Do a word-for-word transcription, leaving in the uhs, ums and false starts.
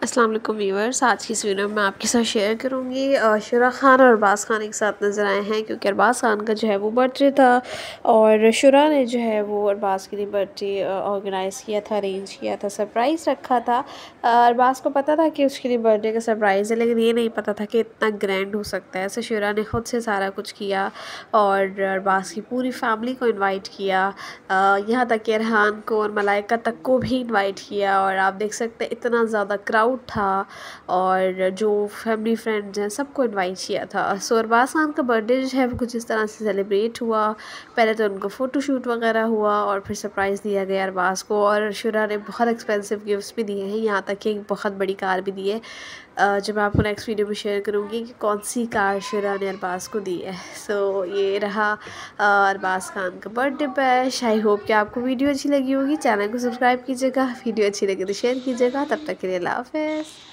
अस्सलाम वालेकुम व्यूअर्स, आज की इस वीडियो में मैं आपके साथ शेयर करूँगी शुरा खान और अरबाज़ खान एक साथ नज़र आए हैं क्योंकि अरबाज़ खान का जो है वो बर्थडे था और शुरा ने जो है वो अरबाज़ के लिए बर्थडे ऑर्गेनाइज़ किया था, अरेंज किया था, सरप्राइज़ रखा था। अरबाज़ को पता था कि उसके लिए बर्थडे का सरप्राइज़ है, लेकिन ये नहीं पता था कि इतना ग्रैंड हो सकता है। ऐसे शुरा ने ख़ुद से सारा कुछ किया और अरबाज़ की पूरी फैमिली को इन्वाइट किया, यहाँ तक कि अरहान को और मलाइका तक को भी इन्वाइट किया। और आप देख सकते हैं इतना ज़्यादा क्राउड था और जो फैमिली फ्रेंड्स हैं सबको इनवाइट किया था। सो अरबाज़ खान का बर्थडे जो है वो कुछ इस तरह से सेलिब्रेट हुआ। पहले तो उनको फ़ोटोशूट वगैरह हुआ और फिर सरप्राइज़ दिया गया अरबाज़ को, और शुरा ने बहुत एक्सपेंसिव गिफ्ट्स भी दिए हैं, यहाँ तक कि एक बहुत बड़ी कार भी दी है, जो मैं आपको नेक्स्ट वीडियो में शेयर करूँगी कि कौन सी कार शुरा ने अरबाज़ को दी है। सो ये रहा अरबाज़ खान का बर्थडे बैश। आई होप कि आपको वीडियो अच्छी लगी होगी। चैनल को सब्सक्राइब कीजिएगा, वीडियो अच्छी लगी तो शेयर कीजिएगा। तब तक के लिए अल्लाह हाफ़िज़।